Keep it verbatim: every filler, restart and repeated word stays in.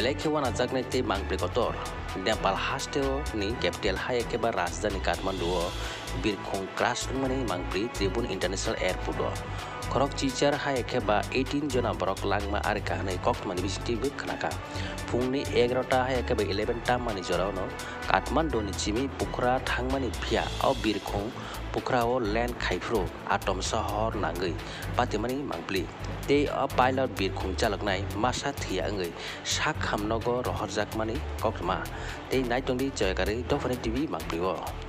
belai kewana jaknai te mangpri kotor Nepal hasteo ni capital hai keba rajdhani Kathmandu birkhong crash mani mangpri Tribhuvan International Airport korok chichar hai keba eighteen jona borok langma ar kahnai kokmani bisiti buk khanaka phungni eleven ta hai keba eleven ta mani jorano Kathmandu ni chimi Pokhara thangmani phia au birkhong Pokhara o land khaifru atom shahor nangai patimani mangpli te a pilot birkhong chalaknai masa thia ngai sak hamnogo rohorjak mani kokma te naitongdi joygari Dofani T V mangpli o